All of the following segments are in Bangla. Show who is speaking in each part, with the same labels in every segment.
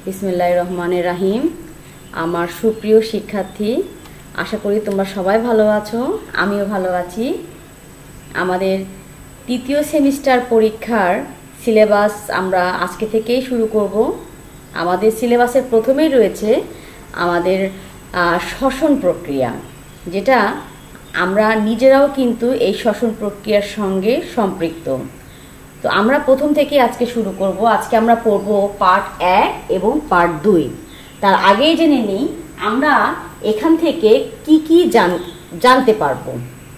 Speaker 1: বিসমিল্লাহির রহমানির রহিম। আমার সুপ্রিয় শিক্ষার্থী, আশা করি তোমরা সবাই ভালো আছো, আমিও ভালো আছি। আমাদের তৃতীয় সেমিস্টার পরীক্ষার সিলেবাস আমরা আজকে থেকেই শুরু করব। আমাদের সিলেবাসের প্রথমেই রয়েছে আমাদের শ্বসন প্রক্রিয়া, যেটা আমরা নিজেরাও কিন্তু এই শ্বসন প্রক্রিয়ার সঙ্গে সম্পৃক্ত। তো আমরা প্রথম থেকে আজকে শুরু করব। আজকে আমরা পড়ব পার্ট 1 এবং পার্ট 2। তার আগেই জেনে নিই আমরা এখান থেকে কি জানতে পারবো।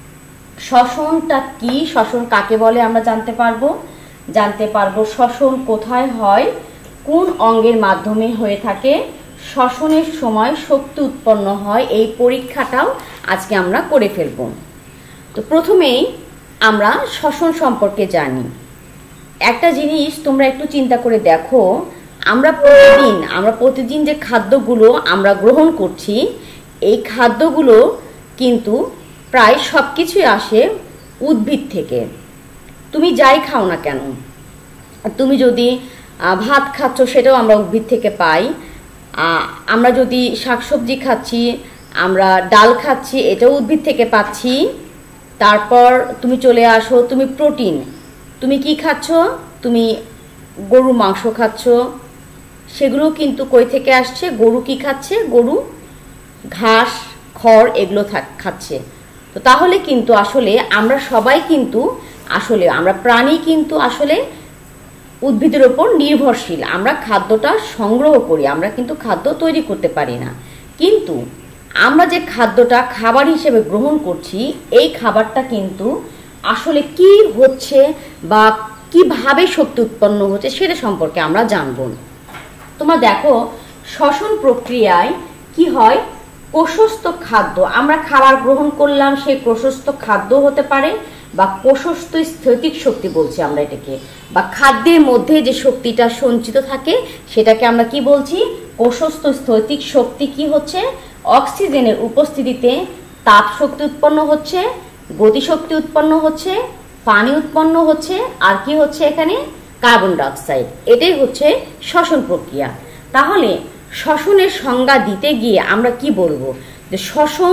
Speaker 1: শ্বসনটা কি, শ্বসন কাকে বলে আমরা জানতে পারবো শ্বসন কোথায় হয়, কোন অঙ্গের মাধ্যমে হয়ে থাকে, শ্বসনের সময় শক্তি উৎপন্ন হয়, এই পরীক্ষাটাও আজকে আমরা করে ফেলব। তো প্রথমেই আমরা শ্বসন সম্পর্কে জানি। একটা জিনিস তোমরা একটু চিন্তা করে দেখো, আমরা প্রতিদিন যে খাদ্যগুলো আমরা গ্রহণ করছি, এই খাদ্যগুলো কিন্তু প্রায় সব কিছুই আসে উদ্ভিদ থেকে। তুমি যাই খাও না কেন, তুমি যদি ভাত খাচ্ছ সেটাও আমরা উদ্ভিদ থেকে পাই। আমরা যদি শাকসবজি খাচ্ছি, আমরা ডাল খাচ্ছি, এটাও উদ্ভিদ থেকে পাচ্ছি। তারপর তুমি চলে আসো, তুমি প্রোটিন, তুমি কি খাচ্ছ, তুমি গরু মাংস খাচ্ছ, সেগুলো কিন্তু কই থেকে আসছে, গরু কি খাচ্ছে, গরু ঘাস খড় এগুলো খাচ্ছে। তো তাহলে কিন্তু আসলে আমরা সবাই কিন্তু আমরা প্রাণী কিন্তু আসলে উদ্ভিদের ওপর নির্ভরশীল। আমরা খাদ্যটা সংগ্রহ করি, আমরা কিন্তু খাদ্য তৈরি করতে পারি না। কিন্তু আমরা যে খাদ্যটা খাবার হিসেবে গ্রহণ করছি, এই খাবারটা কিন্তু আসলে কি হচ্ছে বা কিভাবে শক্তি উৎপন্ন হচ্ছে সেটা সম্পর্কে আমরা জানব। তোমরা দেখো, শ্বসন প্রক্রিয়ায় কি হয়, কোষস্থ খাদ্য আমরা খাবার গ্রহণ করলাম, সেই কোষস্থ খাদ্য হতে পারে বা কোষস্থ স্থৈতিক শক্তি বলছি আমরা এটাকে, বা খাদ্যের মধ্যে যে শক্তিটা সঞ্চিত থাকে সেটাকে আমরা কি বলছি, কোষস্থ স্থৈতিক শক্তি। কি হচ্ছে, অক্সিজেনের উপস্থিতিতে তাপ শক্তি উৎপন্ন হচ্ছে, গতিশক্তি উৎপন্ন হচ্ছে, পানি উৎপন্ন হচ্ছে, আর কি হচ্ছে এখানে, কার্বন ডাইঅক্সাইড। এটাই হচ্ছে শ্বসন প্রক্রিয়া। তাহলে শ্বসনের সংজ্ঞা দিতে গিয়ে আমরা কি বলবো, যে শ্বসন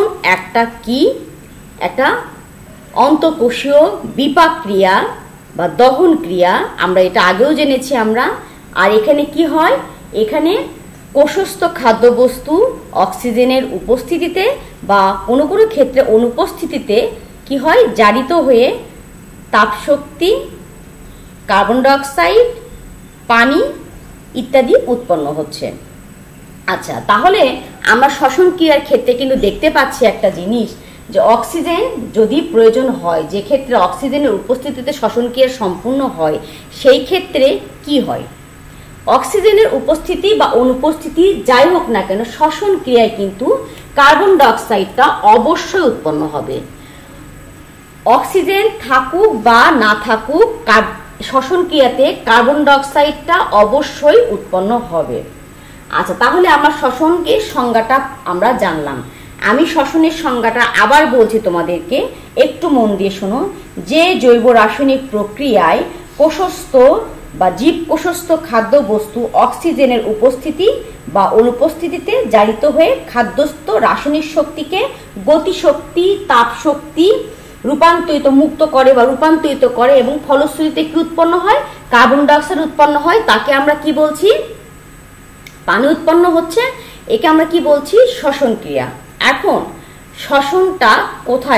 Speaker 1: একটা অন্তঃকোষীয় বিপাক ক্রিয়া বা দহন ক্রিয়া। আমরা এটা আগেও জেনেছি আমরা। আর এখানে কি হয়, এখানে কোষস্থ খাদ্যবস্তু অক্সিজেনের উপস্থিতিতে বা কোনো কোনো ক্ষেত্রে অনুপস্থিতিতে কি হয়, জারিত হয়ে তাপশক্তি, কার্বন ডাইঅক্সাইড, পানি ইত্যাদি উৎপন্ন হচ্ছে। আচ্ছা, তাহলে আমরা শ্বসন ক্রিয়ার ক্ষেত্রে কিন্তু দেখতে পাচ্ছি একটা জিনিস, যে অক্সিজেন যদি প্রয়োজন হয়, যে ক্ষেত্রে অক্সিজেনের উপস্থিতিতে শ্বসন ক্রিয়া সম্পূর্ণ হয়, সেই ক্ষেত্রে কি হয়, অক্সিজেনের উপস্থিতি বা অনুপস্থিতি যাই হোক না কেন, শ্বসন ক্রিয়ায় কিন্তু কার্বন ডাইঅক্সাইডটা অবশ্যই উৎপন্ন হবে। অক্সিজেন থাকুক বা না থাকুক, শ্বসন ক্রিয়াতে কার্বন ডাইঅক্সাইডটা অবশ্যই উৎপন্ন হবে। আচ্ছা, তাহলে আমরা শ্বসনের সংজ্ঞাটা আমরা জানলাম। আমি শ্বসনের সংজ্ঞাটা আবার বলছি তোমাদেরকে, একটু মন দিয়ে শোনো। যে জৈব রাসায়নিক প্রক্রিয়ায় কোষস্থ বা জীব কোষস্থ খাদ্যবস্তু অক্সিজেনের উপস্থিতি বা অনুপস্থিতিতে জারিত হয়ে খাদ্যস্থ রাসায়নিক শক্তিকে গতিশক্তি, তাপশক্তি মুক্ত করে বা রূপান্তরিত করে, এবং ফলশ্রুতিতে কি উৎপন্ন হয়, কার্বন ডাইঅক্সাইড উৎপন্ন হয়। তাকে আমরা কি বলছি, পানি উৎপন্ন হচ্ছে। একে আমরা কি বলছি, শ্বসন ক্রিয়া। এখন শ্বসনটা কোথায়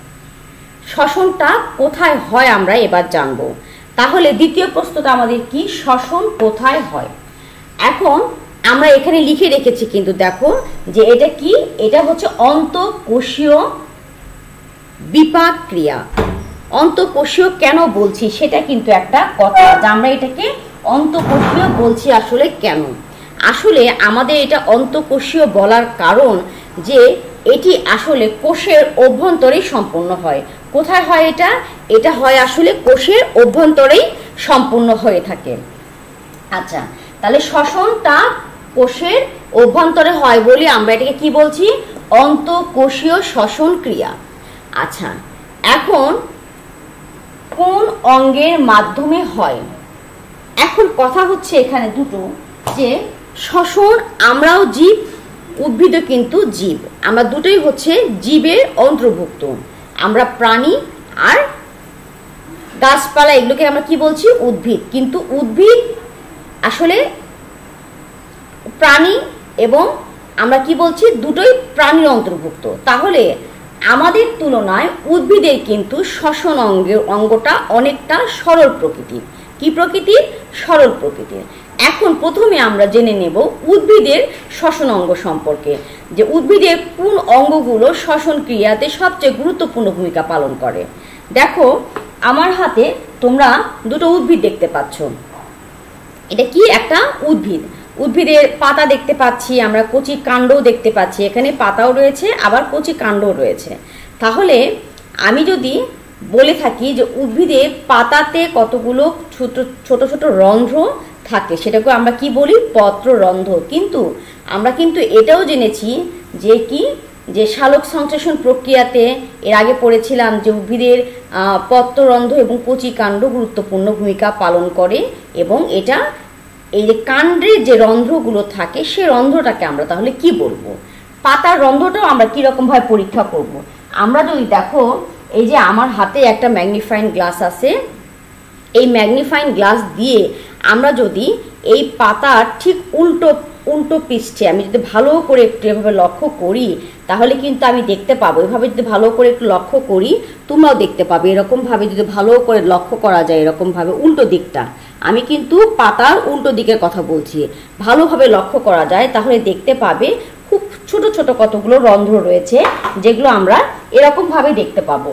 Speaker 1: হয় আমরা এবার জানবো। তাহলে দ্বিতীয় প্রশ্নটা আমাদের কি, শ্বসন কোথায় হয়। এখন আমরা এখানে লিখে রেখেছি কিন্তু দেখো, যে এটা কি, এটা হচ্ছে অন্তঃকোষীয় বিপাক ক্রিয়া। অন্তঃকোষীয় কেন বলছি সেটা কিন্তু একটা কথা, যে আমরা এটাকে অন্তঃকোষীয় বলছি আসলে কেন। আসলে আমাদের এটা অন্তঃকোষীয় বলার কারণ, যে এটি আসলে কোষের অভ্যন্তরেই সম্পূর্ণ হয়। কোথায় হয় এটা হয় আসলে কোষের অভ্যন্তরেই সম্পূর্ণ হয়ে থাকে। আচ্ছা, তাহলে শ্বসনটা কোষের অভ্যন্তরে হয় বলে আমরা এটাকে কি বলছি, অন্তঃকোষীয় শ্বসন ক্রিয়া। আচ্ছা, এখন কোন অঙ্গের মাধ্যমে হয়, এখন কথা হচ্ছে এখানে দুটো, যে শ্বসন, আমরাও জীব, উদ্ভিদও কিন্তু জীব, আমরা দুটোই হচ্ছে জীবের অন্তর্ভুক্ত। আমরা প্রাণী আর গাছপালা এগুলোকে আমরা কি বলছি? উদ্ভিদ। কিন্তু উদ্ভিদ আসলে প্রাণী এবং আমরা কি বলছি? দুটোই প্রাণীর অন্তর্ভুক্ত। তাহলে আমাদের তুলনায় উদ্ভিদের কিন্তু শ্বসন অঙ্গটা অনেকটা সরল প্রকৃতির। কি প্রকৃতির? সরল প্রকৃতির। এখন প্রথমে আমরা জেনে নেব উদ্ভিদের শ্বসন অঙ্গ সম্পর্কে, যে উদ্ভিদের কোন অঙ্গগুলো শ্বসন ক্রিয়াতে সবচেয়ে গুরুত্বপূর্ণ ভূমিকা পালন করে। দেখো আমার হাতে তোমরা দুটো উদ্ভিদ দেখতে পাচ্ছ। এটা কি? একটা উদ্ভিদ। উদ্ভিদের পাতা দেখতে পাচ্ছি, আমরা কচি কাণ্ডও দেখতে পাচ্ছি। এখানে পাতাও রয়েছে, আবার কচি কাণ্ডও রয়েছে। তাহলে আমি যদি বলে থাকি যে উদ্ভিদের পাতাতে কতগুলো ছোট ছোট ছোট রন্ধ্র থাকে, সেটাকে আমরা কি বলি? পত্ররন্ধ্র। কিন্তু আমরা কিন্তু এটাও জেনেছি যে কি, যে সালোক সংশ্লেষণ প্রক্রিয়াতে এর আগে পড়েছিলাম যে উদ্ভিদের পত্ররন্ধ্র এবং কচি কাণ্ড গুরুত্বপূর্ণ ভূমিকা পালন করে, এবং এটা এই যে কাণ্ডের যে রন্ধ্রগুলো থাকে সে রন্ধ্রটাকে আমরা তাহলে কি বলবো? পাতার রন্ধ্রটাও আমরা কিরকম ভাবে পরীক্ষা করব? আমরা যদি দেখো, এই যে আমার হাতে একটা ম্যাগনিফাইং গ্লাস আছে, এই ম্যাগনিফাইং গ্লাস দিয়ে আমরা যদি এই পাতার ঠিক উল্টো পৃষ্ঠে আমি যদি ভালো করে একটু এভাবে লক্ষ্য করি, তাহলে কিন্তু আমি দেখতে পাবো, এভাবে যদি ভালো করে একটু লক্ষ্য করি তোমরাও দেখতে পাবে, এরকমভাবে যদি ভালো করে লক্ষ্য করা যায় এরকমভাবে উল্টো দিকটা, আমি কিন্তু পাতার উল্টো দিকের কথা বলছি, ভালোভাবে লক্ষ্য করা যায় তাহলে দেখতে পাবে খুব ছোট ছোট কতগুলো রন্ধ্র রয়েছে, যেগুলো আমরা এরকমভাবে দেখতে পাবো।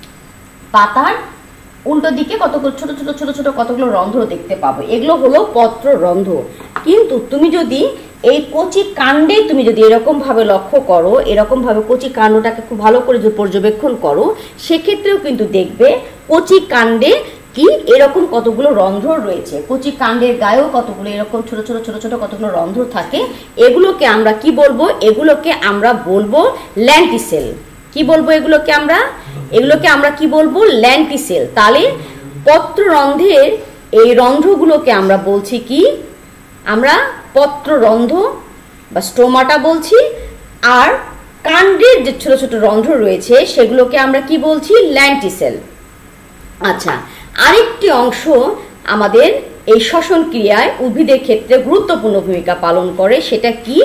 Speaker 1: পাতার উল্টো দিকে কতগুলো ছোট ছোট ছোট ছোট কতগুলো রন্ধ্র দেখতে পাবো, এগুলো হলো পত্ররন্ধ্র। কিন্তু তুমি যদি এই কচি কাণ্ডে তুমি যদি এরকম ভাবে লক্ষ্য করো, এরকম ভাবে কচি কাণ্ডটাকে খুব ভালো করে যদি পর্যবেক্ষণ করো, সেক্ষেত্রেও কিন্তু দেখবে কচি কাণ্ডে কি এরকম কতগুলো রন্ধ্র রয়েছে। কচি কাণ্ডের গায়েও কতগুলো এরকম ছোট ছোট ছোট ছোট কতগুলো রন্ধ্র থাকে। এগুলোকে আমরা কি বলবো? এগুলোকে আমরা বলবো ল্যান্টিসেল। কি বলবো এগুলোকে আমরা? এগুলোকে আমরা কি বলবো? ল্যান্টিসেল। তাহলে পত্ররন্ধ্রের এই রন্ধ্রগুলোকে আমরা বলছি কি? আমরা পত্ররন্ধ্র বা স্টোমাটা বলছি। আর কাণ্ডের যে ছোট ছোট রন্ধ্র রয়েছে সেগুলোকে আমরা কি বলছি? ল্যান্টিসেল। আচ্ছা, আরেকটি অংশ আমাদের এই শ্বসন ক্রিয়ায় উদ্ভিদের ক্ষেত্রে গুরুত্বপূর্ণ ভূমিকা পালন করে, সেটা কি?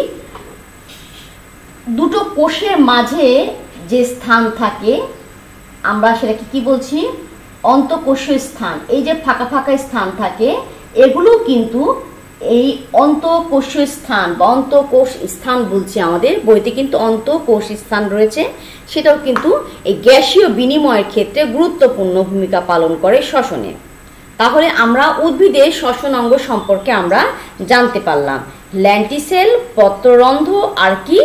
Speaker 1: দুটো কোষের মাঝে যে স্থান থাকে আমরা সেটাকে কি বলছি? অন্তঃকোষীয় স্থান। এই যে ফাঁকা ফাঁকা স্থান থাকে এগুলো কিন্তু এই অন্তঃকোষীয় স্থান বা অন্তঃকোষ স্থান বলছি, আমাদের বইতে কিন্তু অন্তঃকোষ স্থান রয়েছে, সেটাও কিন্তু এই গ্যাসীয় বিনিময়ের ক্ষেত্রে গুরুত্বপূর্ণ ভূমিকা পালন করে শ্বসনে। তাহলে আমরা উদ্ভিদের শ্বসন অঙ্গ সম্পর্কে আমরা জানতে পারলাম, ল্যান্টিসেল, পত্ররন্ধ্র আর কি?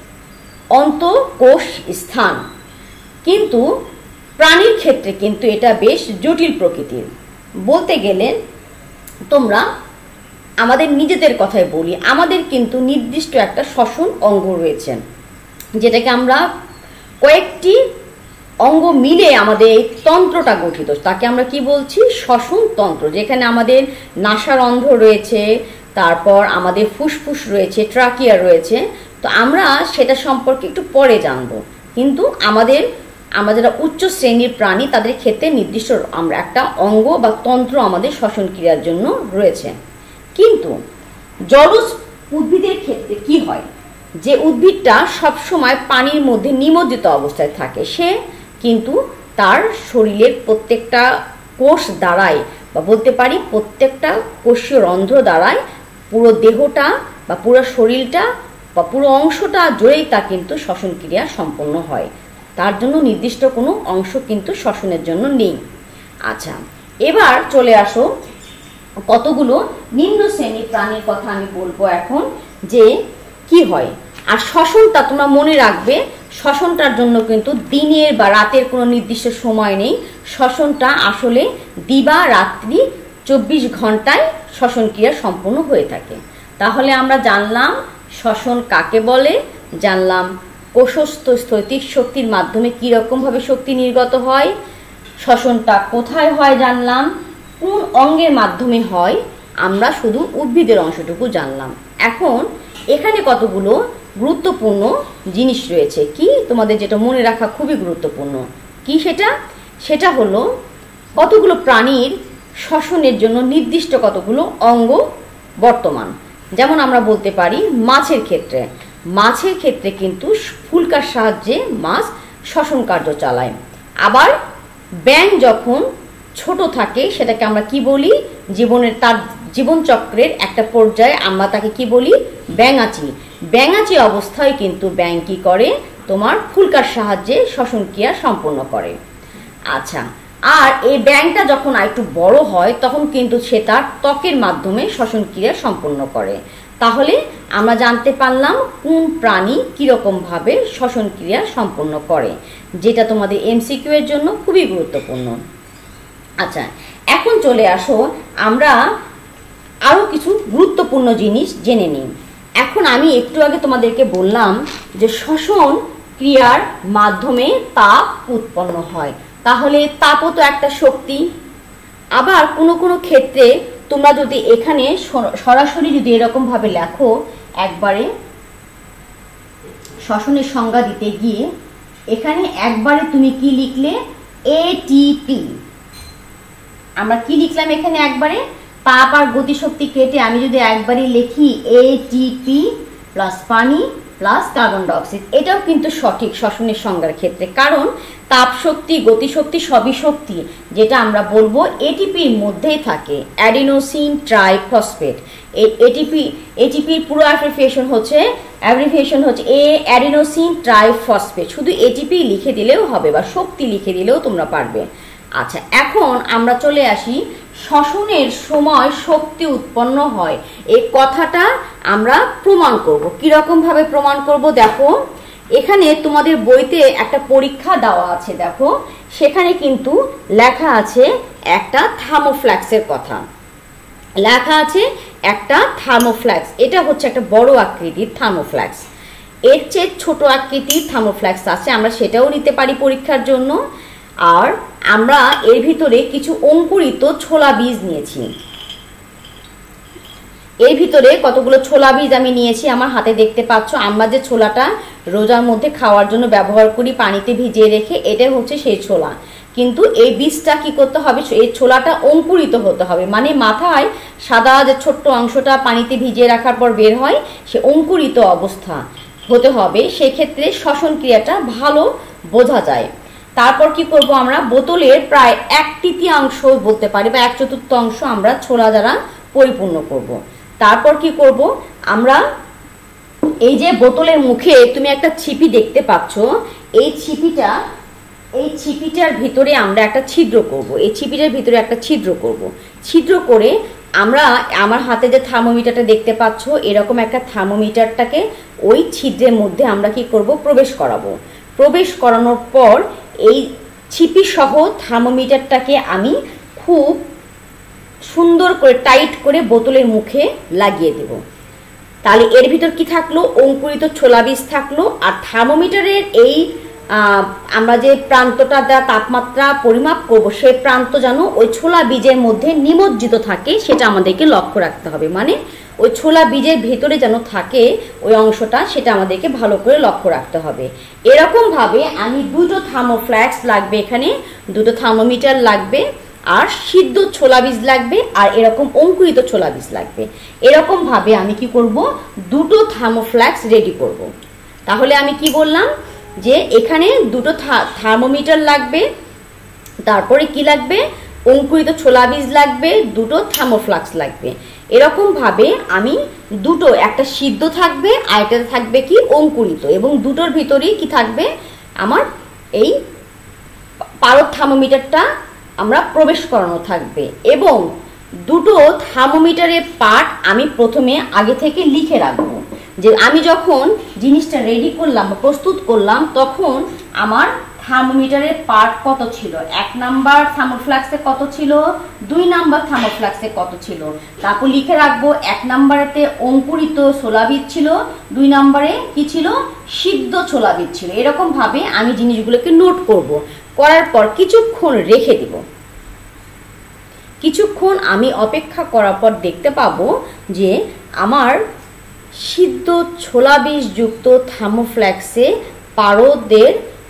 Speaker 1: অন্তঃকোষ স্থান। কিন্তু প্রাণীর ক্ষেত্রে কিন্তু এটা বেশ জটিল প্রকৃতির। বলতে গেলে তোমরা আমাদের নিজেদের কথাই বলি, আমাদের কিন্তু নির্দিষ্ট একটা শ্বসন অঙ্গ রয়েছে, যেটাকে আমরা কয়েকটি অঙ্গ মিলে আমাদের এই তন্ত্রটা গঠিত, তাকে আমরা কি বলছি? শ্বসন তন্ত্র। যেখানে আমাদের নাসারন্ধ্র রয়েছে, তারপর আমাদের ফুসফুস রয়েছে, ট্রাকিয়া রয়েছে। তো আমরা সেটা সম্পর্কে একটু পরে জানবো। কিন্তু আমাদের যারা উচ্চ শ্রেণীর প্রাণী তাদের ক্ষেত্রে নির্দিষ্ট আমরা একটা অঙ্গ বা তন্ত্র আমাদের শ্বসন ক্রিয়ার জন্য রয়েছে। কিন্তু জলজ উদ্ভিদের ক্ষেত্রে কি হয়? যে উদ্ভিদটা সবসময় পানির মধ্যে নিমজ্জিত অবস্থায় থাকে, সে কিন্তু তার শরীরের প্রত্যেকটা কোষ দ্বারাই বা বলতে পারি প্রত্যেকটা কোষীয় রন্ধ্র দ্বারাই পুরো দেহটা বা পুরো শরীরটা বা পুরো অংশটা জুড়েই তা কিন্তু শ্বসন ক্রিয়া সম্পন্ন হয়। তার জন্য নির্দিষ্ট কোনো অংশ কিন্তু শ্বসনের জন্য নেই। আচ্ছা, এবার চলে আসো কতগুলো নিম্ন শ্রেণীর প্রাণীর কথা আমি বলবো এখন, যে কি হয়। আর শ্বসনটা তোমরা মনে রাখবে, শ্বসনটার জন্য কিন্তু দিনের বা রাতের কোনো নির্দিষ্ট সময় নেই। শ্বসনটা আসলে দিবা রাত্রি 24 ঘন্টায় শ্বসন ক্রিয়া সম্পন্ন হয়ে থাকে। তাহলে আমরা জানলাম শ্বসন কাকে বলে, জানলাম কোষস্থ স্থৈতিক শক্তির মাধ্যমে কীরকমভাবে শক্তি নির্গত হয়, শ্বসনটা কোথায় হয় জানলাম, কোন অঙ্গের মাধ্যমে হয় আমরা শুধু উদ্ভিদের অংশটুকু জানলাম। এখন এখানে কতগুলো গুরুত্বপূর্ণ জিনিস রয়েছে, কি তোমাদের যেটা মনে রাখা খুবই গুরুত্বপূর্ণ। কি সেটা হলো কতগুলো প্রাণীর শ্বসনের জন্য নির্দিষ্ট কতগুলো অঙ্গ বর্তমান। যেমন আমরা বলতে পারি মাছের ক্ষেত্রে কিন্তু ফুলকার সাহায্যে মাছ শ্বসন কার্য চালায়। আবার ব্যাঙ যখন ছোট থাকে সেটাকে আমরা কি বলি, তার জীবনচক্রের একটা পর্যায়ে আমরা তাকে কি বলি, ব্যাঙাচি অবস্থায় কিন্তু ব্যাঙ কি করে, তোমার ফুলকার সাহায্যে শ্বসন ক্রিয়া সম্পন্ন করে। আচ্ছা, আর এই ব্যাঙটা যখন একটু বড় হয় তখন কিন্তু সে তার ত্বকের মাধ্যমে শ্বসন ক্রিয়া সম্পন্ন করে। তাহলে আমরা জানতে পারলাম কোন প্রাণী কিরকম ভাবে শ্বসন ক্রিয়া সম্পন্ন করে, যেটা তোমাদের এমসিকিউ এর জন্য খুবই গুরুত্বপূর্ণ। আচ্ছা, এখন চলে আসো আমরা আরো কিছু গুরুত্বপূর্ণ জিনিস জেনে নিই। এখন আমি একটু আগে তোমাদেরকে বললাম যে শ্বসন ক্রিয়ার মাধ্যমে তাপ উৎপন্ন হয়, তাহলে তাপও তো একটা শক্তি। আবার কোনো ক্ষেত্রে তোমরা যদি এখানে সরাসরি যদি এরকম ভাবে লেখো, একবারে শ্বসনের সংজ্ঞা দিতে গিয়ে এখানে একবারে তুমি কি লিখলে, এটিপি। আমরা কি লিখলাম এখানে একবারে, তাপ আর গতিশক্তি কেটে আমি যদি একবারে লিখি এটিপি প্লাস পানি প্লাস কার্বন ডাইঅক্সাইড, এটাও কিন্তু সঠিক শ্বসনের সংজ্ঞার ক্ষেত্রে। কারণ তাপ শক্তি গতিশক্তি সবই শক্তি, যেটা আমরা বলবো এটিপির মধ্যেই থাকে, অ্যাডিনোসিন ট্রাইফসফেট। এটিপির পুরো অ্যাব্রিভিয়েশন হচ্ছে অ্যাডিনোসিন ট্রাইফসফেট। শুধু এটিপি লিখে দিলেও হবে বা শক্তি লিখে দিলেও তোমরা পারবে। আচ্ছা, এখন আমরা চলে আসি শ্বসনের সময় শক্তি উৎপন্ন হয়, এই কথাটা আমরা প্রমাণ করব। কিরকম ভাবে প্রমাণ করব, দেখো এখানে তোমাদের বইতে একটা পরীক্ষা দেওয়া আছে, দেখো সেখানে কিন্তু লেখা আছে একটা থার্মোফ্ল্যাক্সের কথা, লেখা আছে একটা থার্মোফ্ল্যাক্স। এটা হচ্ছে একটা বড় আকৃতির থার্মোফ্ল্যাক্স, এর চেয়ে ছোট আকৃতির থার্মোফ্ল্যাক্স আছে, আমরা সেটাও নিতে পারি পরীক্ষার জন্য। আর আমরা এর ভিতরে কিছু অঙ্কুরিত ছোলা বীজ নিয়েছি, এর ভিতরে কতগুলো ছোলা বীজ আমি নিয়েছি, আমার হাতে দেখতে পাচ্ছ। আমরা যে ছোলাটা রোজার মধ্যে খাওয়ার জন্য ব্যবহার করি পানিতে ভিজিয়ে রেখে, এটা হচ্ছে সেই ছোলা। কিন্তু এই বীজটা কি করতে হবে, এই ছোলাটা অঙ্কুরিত হতে হবে, মানে মাথায় সাদা যে ছোট্ট অংশটা পানিতে ভিজিয়ে রাখার পর বের হয়, সে অঙ্কুরিত অবস্থা হতে হবে। সেক্ষেত্রে শ্বসন ক্রিয়াটা ভালো বোঝা যায়। তারপর কি করব, আমরা বোতলের প্রায় 1/3 বলতে পারি বা 1/4 আমরা ছোলা দ্বারা পরিপূর্ণ করব। তারপর কি করব, আমরা এই যে বোতলের মুখে তুমি একটা ছিপি দেখতে পাচ্ছ, এই ছিপিটার ভিতরে আমরা একটা ছিদ্র করব, এই ছিপিটার ভিতরে একটা ছিদ্র করব। ছিদ্র করে আমরা আমার হাতে যে থার্মোমিটারটা দেখতে পাচ্ছ, এরকম একটা থার্মোমিটারটাকে ওই ছিদ্রের মধ্যে আমরা কি করব, প্রবেশ করাবো। প্রবেশ করানোর পর এই ছিপি সহ থার্মোমিটারটাকে আমি খুব সুন্দর করে টাইট করে বোতলের মুখে লাগিয়ে দেব। তাহলে এর ভিতর কি থাকলো, অঙ্কুরিত ছোলা বীজ থাকলো। আর থার্মোমিটারের এই আমরা যে প্রান্তটা দ্বারা তাপমাত্রা পরিমাপ করব, সেই প্রান্ত যেন ওই ছোলা বীজের মধ্যে নিমজ্জিত থাকে, সেটা আমাদেরকে লক্ষ্য রাখতে হবে। মানে ওই ছোলা বীজের ভেতরে যেন থাকে ওই অংশটা, সেটা আমাদেরকে ভালো করে লক্ষ্য রাখতে হবে। এরকম ভাবে আমি দুটো থার্মোফ্ল্যাক্স লাগবে, এখানে দুটো থার্মোমিটার লাগবে, আর সিদ্ধ ছোলা বীজ লাগবে, আর এরকম অঙ্কুরিত ছোলা বীজ লাগবে। এরকম ভাবে আমি কি করব, দুটো থার্মোফ্ল্যাক্স রেডি করব। তাহলে আমি কি বললাম, যে এখানে দুটো থার্মোমিটার লাগবে, তারপরে কি লাগবে, অঙ্কুরিত ছোলা বীজ লাগবে, দুটো থার্মোফ্ল্যাক্স লাগবে। এরকম ভাবে আমি দুটো, একটা সিদ্ধ থাকবে আর একটা থাকবে কি অঙ্কুরিত, এবং দুটোর ভিতরেই কি থাকবে, আমার এই পারদ থার্মোমিটারটা আমরা প্রবেশ করানো থাকবে। এবং দুটো থার্মোমিটারের পার্ট আমি প্রথমে আগে থেকে লিখে রাখবো, যে আমি যখন জিনিসটা রেডি করলাম বা প্রস্তুত করলাম, তখন আমার থার্মোমিটারের পার্ট কত ছিল, 1 নাম্বার থার্মোফ্ল্যাক্সে কত ছিল, 2 নাম্বার থার্মোফ্ল্যাক্সে কত ছিল। তারপর লিখে রাখবো 1 নাম্বারেতে অঙ্কুরিত ছোলা বীজ ছিল, 2 নাম্বারে কি ছিল, সিদ্ধ ছোলা বীজ ছিল। এরকম ভাবে আমি জিনিসগুলোকে নোট করব, করার পর কিছুক্ষণ রেখে দিব। কিছুক্ষণ আমি অপেক্ষা করার পর দেখতে পাবো যে আমার সিদ্ধ ছোলা বীজযুক্ত থার্মোফ্ল্যাক্সে পারদের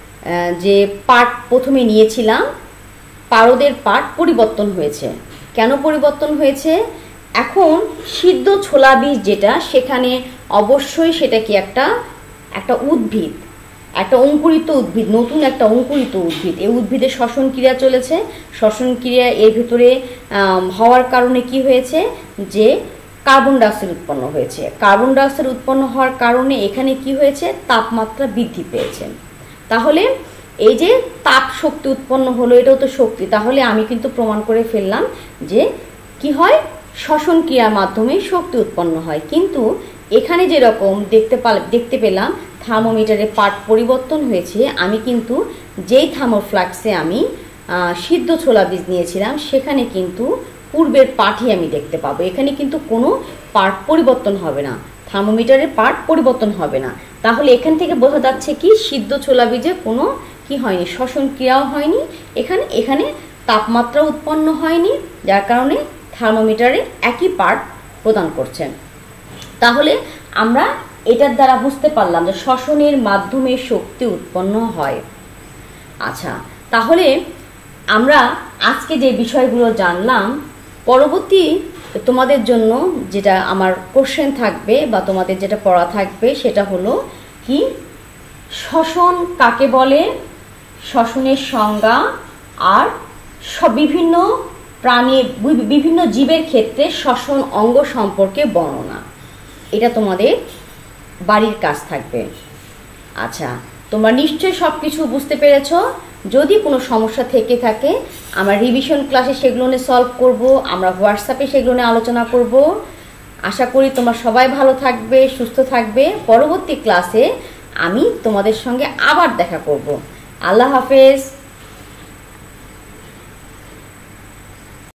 Speaker 1: যে পার্ট প্রথমে নিয়েছিলাম, পারদের পার্ট পরিবর্তন হয়েছে। কেন পরিবর্তন হয়েছে? এখন সিদ্ধ ছোলা বীজ যেটা, সেখানে অবশ্যই সেটা কি একটা উদ্ভিদ, একটা অঙ্কুরিত উদ্ভিদ, নতুন একটা অঙ্কুরিত উদ্ভিদ। এই উদ্ভিদের শ্বসন ক্রিয়া চলেছে। শ্বসন ক্রিয়া এর ভিতরে হওয়ার কারণে কি হয়েছে যে কার্বন ডাইঅক্সাইড উৎপন্ন হয়েছে। কার্বন ডাইঅক্সাইড উৎপন্ন হওয়ার কারণে এখানে কি হয়েছে, তাপমাত্রা বৃদ্ধি পেয়েছে। তাহলে এই যে তাপ শক্তি উৎপন্ন হলো, এটাও তো শক্তি। তাহলে আমি কিন্তু প্রমাণ করে ফেললাম যে কি হয়, শ্বসন ক্রিয়ার মাধ্যমে শক্তি উৎপন্ন হয়। কিন্তু এখানে যেরকম দেখতে পেলাম থার্মোমিটারের পার্ট পরিবর্তন হয়েছে, আমি কিন্তু যেই থার্মোফ্ল্যাক্সে আমি সিদ্ধ ছোলা বীজ নিয়েছিলাম সেখানে কিন্তু পূর্বের পার্টই আমি দেখতে পাবো। এখানে কিন্তু কোনো পার্ট পরিবর্তন হবে না, থার্মোমিটারের পার্ট পরিবর্তন হবে না। তাহলে এখান থেকে বোঝা যাচ্ছে কি, সিদ্ধ ছোলা বীজে কোনো কি হয়নি, শ্বসন ক্রিয়াও হয়নি, এখানে তাপমাত্রা উৎপন্ন হয়নি, যার কারণে থার্মোমিটারে একই পার্ট প্রদান করছেন। তাহলে আমরা এটার দ্বারা বুঝতে পারলাম যে শ্বসনের মাধ্যমে শক্তি উৎপন্ন হয়। আচ্ছা, তাহলে আমরা আজকে যে বিষয়গুলো জানলাম, পরবর্তী তোমাদের জন্য যেটা আমার কোশ্চেন থাকবে বা তোমাদের যেটা পড়া থাকবে সেটা হলো কি, শ্বসন কাকে বলে, শ্বসনের সংজ্ঞা, আর বিভিন্ন প্রাণী, বিভিন্ন জীবের ক্ষেত্রে শ্বসন অঙ্গ সম্পর্কে বর্ণনা। এটা তোমাদের বাড়ির কাজ থাকবে। আচ্ছা, তোমরা নিশ্চয়ই সব কিছু বুঝতে পেরেছ। যদি কোনো সমস্যা থেকে থাকে আমরা রিভিশন ক্লাসে সেগুলো নিয়ে সলভ করব, আমরা হোয়াটসঅ্যাপে সেগুলো নিয়ে আলোচনা করব। আশা করি তোমরা সবাই ভালো থাকবে, সুস্থ থাকবে। পরবর্তী ক্লাসে আমি তোমাদের সঙ্গে আবার দেখা করব। আল্লাহ হাফেজ।